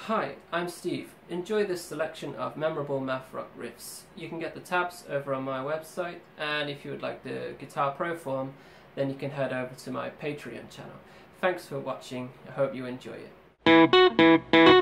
Hi, I'm Steve. Enjoy this selection of memorable math rock riffs. You can get the tabs over on my website, and if you would like the Guitar Pro form, then you can head over to my Patreon channel. Thanks for watching. I hope you enjoy it.